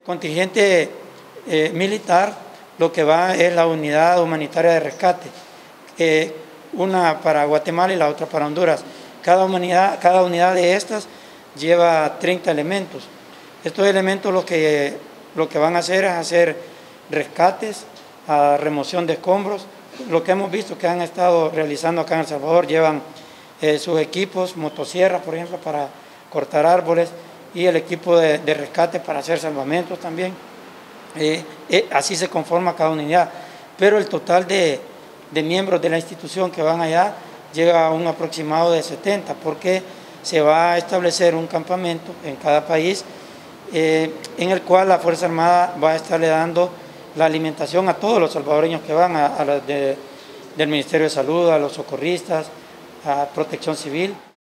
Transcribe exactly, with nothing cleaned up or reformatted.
Contingente eh, militar, lo que va es la unidad humanitaria de rescate, eh, una para Guatemala y la otra para Honduras. Cada unidad, cada unidad de estas lleva treinta elementos. Estos elementos lo que, lo que van a hacer es hacer rescates, a remoción de escombros. Lo que hemos visto que han estado realizando acá en El Salvador, llevan eh, sus equipos, motosierras, por ejemplo, para cortar árboles, y el equipo de, de rescate para hacer salvamentos también. Eh, eh, así se conforma cada unidad, pero el total de, de miembros de la institución que van allá llega a un aproximado de setenta, porque se va a establecer un campamento en cada país eh, en el cual la Fuerza Armada va a estarle dando la alimentación a todos los salvadoreños que van, a, a los de, del Ministerio de Salud, a los socorristas, a Protección Civil.